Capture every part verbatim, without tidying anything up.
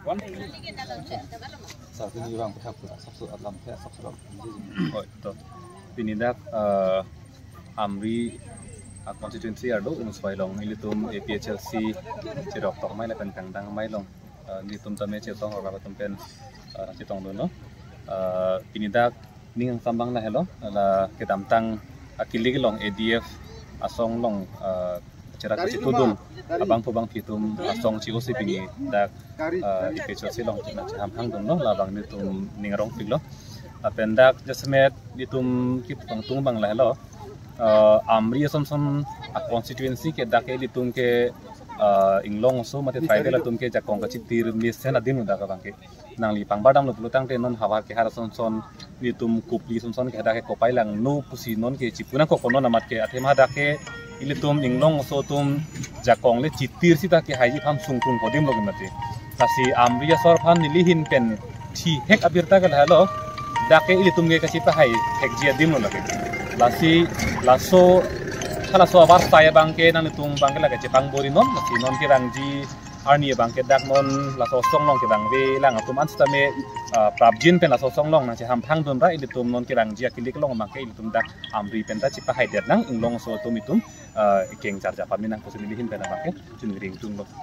Sa ini orang berhak sabsu alam teh sabsu alam. Oh itu. Ini dah Amri constituency ada umus bailong ini tum A P H L C cerok tok mai lepen kandang mai long ni tum tame cetong ora tumpen cetong dono ini dah ning sambang lah hello la ketamtang akili long A D F asong long cerah citudum abang pubang pitum asong C O C pingi dak A P H L C long cina ciham hang dono la bang ni tum ning rong pilo apendak jasmet ni tum kip tong tung bang lah hello Uh, Amri som som a constituency ke dake li tum ke uh, inglong so mate tribal la tum ke jakong ka chitir mis sen adim da ka bangke nang li pangbadam lo plutang te non hawa ke har son son li tum kupli som son ke dake kopai lang no pusi non ke chipuna ko kono namat ke athema dake ili tum inglong so tum jakong le chitir sita ke haji pham sungkung kodim lo mate kasi Amri sor pham ni lihin pen thi hek abirta ka halo dake ili tum ke ka chipa hai hek ji adim lo ke lasi laso kalau so abar saya bangke nang tung bangke lagi cepang bori non lasi non kirangji arni bangke dak non laso song long kirang we lang atum anstame prabjin pen laso song long nang ce hampang dun ra ili tum non kirangji akilik long bangke ili tum dak Amri penta cipa haider nang inglong so tum itum keng charja paminang kusimilihin pena bangke cunring tung lo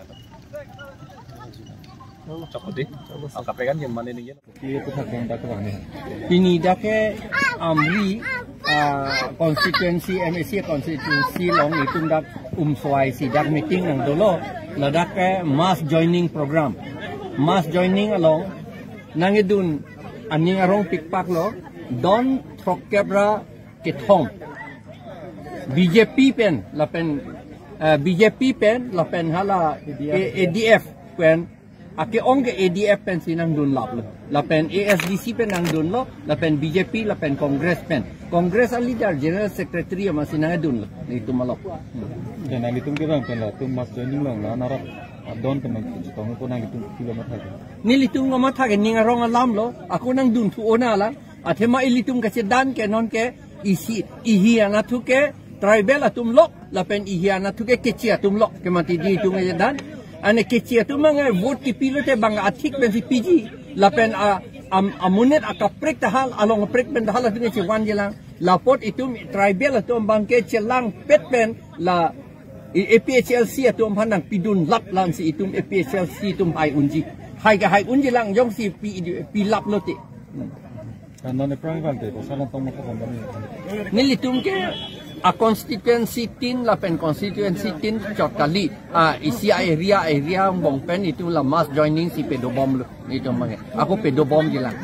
cokot deh, kapan yang mana ni? Itu tak yang tak mana. Ini dah ke Amri constituency M S C constituency long itu dah umswai si dah meeting yang dulu, dah ke mass joining program, mass joining along, nangidun aning arong pikpak lo, don trokebra kithong. B J P pen, lapen B J P pen, lapen hala A D F pen. Aki ong ke A D F pen sinang dun lap lo, lapen A S D C pen nang dun lo, lapen B J P, lapen Congress pen, Congress a leader General Secretary ama sinang dun lo, itu malok. Dan nang itu kita pen lah, tu mas joining long lah, narak don pen nang itu, tahu pun nang itu kita mat lagi. Nilitung ngamat lagi, ning arong alam lo, aku nang dun tu ona lah, athema ilitung kasi dan ke non ke isi ihiana tu ke tribal atum lo, lapen ihiana tu ke kecil atum lo, kemati di itu ngaja dan. Ane kecil tu mga vote ki pilo te bang atik ben si P G lapen a amunet akaprek tahal along aprek ben tahal tu ni wan jelang lapot itu tribal tu bangke celang pet ben la A P H L C tu pandang pidun lap lan si itu A P H L C tu hai unji hai ga hai unji lang jong si pi pi lap lo te kan non perang kan te salan tong mo ko nilitum ke a constituency tin lapen constituency tin chot kali a isi area area bong pen itu la mass joining si pedobom itu mange aku pedobom jelang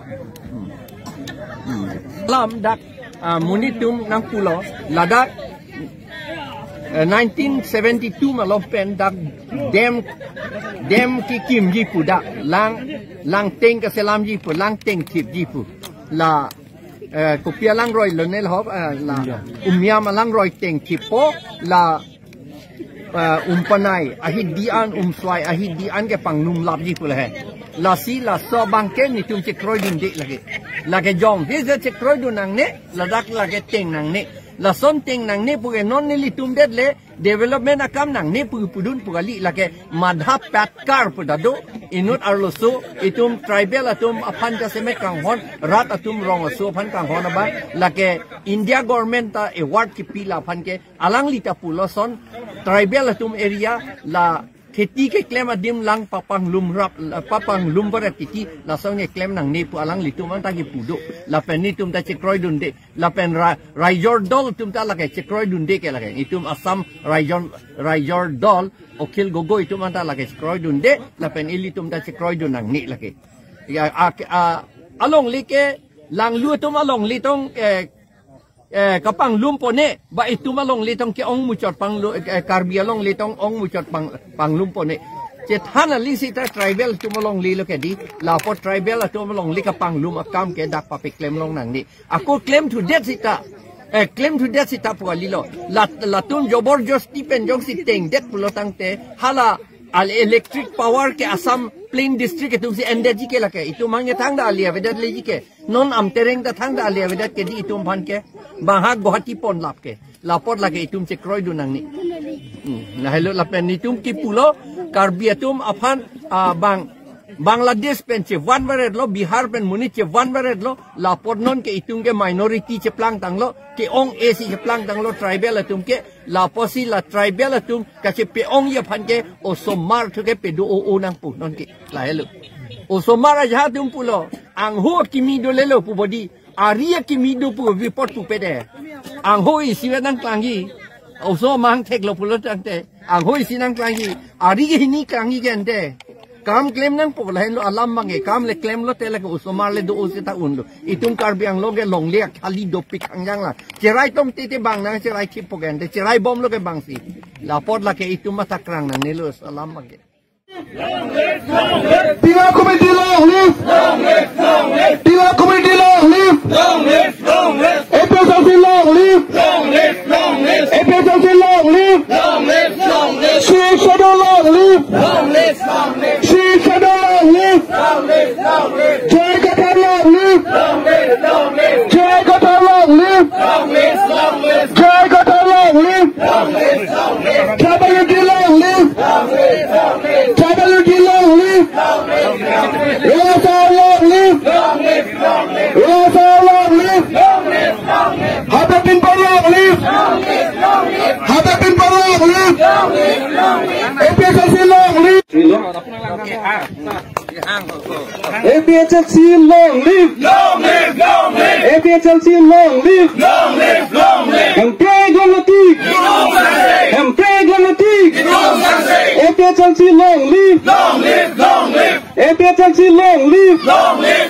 lam dak munitum nang pulo ladak nineteen seventy-two malom pen dak dem dem ki kim ji pu dak lang lang teng ka selam ji pu lang teng tip ji pu la kopia lang roy lonel hop la umya malang roy teng kipo la umpanai ahid dian umswai ahid dian ke pangnum lab ji pula hai la si la so bangke ni tum chekroy din dik lagi lagi jong he je chekroy du nang ne la dak lagi teng nang ne la son teng nang ne puge non ni litum det le development akam nang ne puge pudun pugali lagi madha patkar pudado inut arloso itum tribal atum apan ka semet kang hon rat atum rong so phan kang hon ba lake India government ta award ki pila phan ke alang lita puloson tribal atum area la kheti ke claim adim lang papang lumrap papang lumbar titi la song ke claim nang ne pu alang litum ta ki pudo la pen ni tum ta chekroy dun de la pen raijor dol tum ta la ke chekroy dun de ke la ke itum assam raijor raijor dol okil gogo itu manta lagi skroy dun de la pen ili tum ta skroy dun nang ni lagi ya along like lang lu tum along li tong eh kapang lumpo ne ba itu malong li tong ke ong muchot pang karbi along li tong ong muchot pang pang lumpo ne cethana li sita tribal tu malong li lo ke di la po tribal tu malong li kapang lum akam ke dak pa pe claim long nang ni aku claim to death sita eh claim to death sita pu lilo la la tum jobor josti pen jong si teng det pulo tang te hala al electric power ke Assam Plain District itu si energy ke lake itu mangnya thang da alia vedat leji ke non am tereng da thang da alia vedat ke di itu ban ke bahag Guwahati pon lap ke lapot lake itu se kroi du nang ni na hello lapen ni tum ki pulo karbiatum afan bang Bangladesh pen che one varet lo Bihar pen muni che one varet lo lapot non ke itung ke minority che plang tang lo ke ong esi che plang tang lo tribal atum ke laposi la tribal atum ka che pe ong ye phan ke o somar thu ke pe do o o nang pu non ke la hello o somar aja tum pulo ang ho kimi do lelo pu body aria kimi do pu report pu pe de ang ho isi nang klangi o so mang tek lo pulo tang te ang ho isi nang klangi ari ke hini klangi ke ante kam claim nang po lahin lo alam mange kam le claim lo tele ko usomar le do usita undo itung karbiang lo ge long le khali do pik angjang la cherai tong tite bang nang cherai chip po gen de cherai bom lo ge bang si la pot la ke itum matakrang nang nelo alam mange Tiga committee long live long live long live Tiga committee long live long live long live A P S L C long live long live long live A P S L C long live long live long live Sheikh Shadow long live long live long live Sheikh Shadow long live long live long live Jai Qatar long live long live long live Jai Qatar long live long live long live Jai Qatar long live long live long live W T long live long live long live W T long live long live Rasa long live long live long live Rasa long live long live long live Habib bin Par long live long live long live Habib bin Par long live long live long live A P S L C long live A P S L C long live long live long live A P S L C long live long live long live Hem preglan natik Hem preglan natik A P S L C long live long live long live A P S L C long live long live